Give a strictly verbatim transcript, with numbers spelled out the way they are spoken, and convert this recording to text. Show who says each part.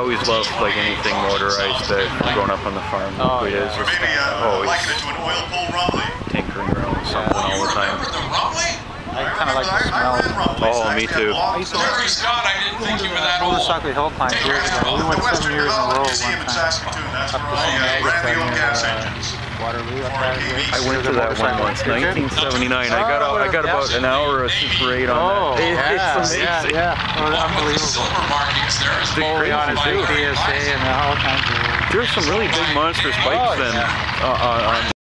Speaker 1: always loved like anything motorized. Uh, growing up on the farm,
Speaker 2: oh,
Speaker 1: it
Speaker 2: yeah.
Speaker 1: is just
Speaker 3: Maybe uh,
Speaker 1: always
Speaker 3: liken it to an oil pull rumbly.
Speaker 1: tinkering around with something
Speaker 3: Oh,
Speaker 1: all the time.
Speaker 3: remember the rumbly?
Speaker 2: I kind of like the
Speaker 3: I,
Speaker 2: smell.
Speaker 3: I ran rumblies.
Speaker 1: Oh,
Speaker 3: I
Speaker 1: me
Speaker 3: actually
Speaker 1: too.
Speaker 3: had long-
Speaker 2: I used to
Speaker 4: Larry Scott, I didn't think you were that old.
Speaker 2: Motorcycle hill climb years ago. We
Speaker 3: The
Speaker 2: went
Speaker 3: Western
Speaker 2: seven years in a
Speaker 3: Development
Speaker 2: row
Speaker 3: Museum
Speaker 2: one
Speaker 3: in
Speaker 2: time.
Speaker 3: Saskatoon. That's
Speaker 2: Up
Speaker 3: where
Speaker 2: to
Speaker 3: I
Speaker 2: Saint
Speaker 3: uh,
Speaker 2: Agatha
Speaker 3: ran the old
Speaker 2: and,
Speaker 3: gas
Speaker 2: uh,
Speaker 3: engines.
Speaker 2: Waterloo up
Speaker 3: Four
Speaker 2: that
Speaker 3: K
Speaker 2: way.
Speaker 3: V.
Speaker 1: I went to that one once, nineteen seventy-nine. I got out, I got about an hour of Super eight on
Speaker 2: Oh,
Speaker 1: that. It,
Speaker 2: yeah,
Speaker 1: it's amazing.
Speaker 2: yeah, yeah. Oh,
Speaker 4: One with the
Speaker 2: unbelievable.
Speaker 4: silver markings there is
Speaker 1: Big
Speaker 2: Fully on his
Speaker 1: crazy,
Speaker 2: big
Speaker 1: too.
Speaker 2: P S A and all kinds of...
Speaker 1: There's some really big monstrous bikes
Speaker 2: Oh,
Speaker 1: then
Speaker 2: yeah.
Speaker 1: uh, on.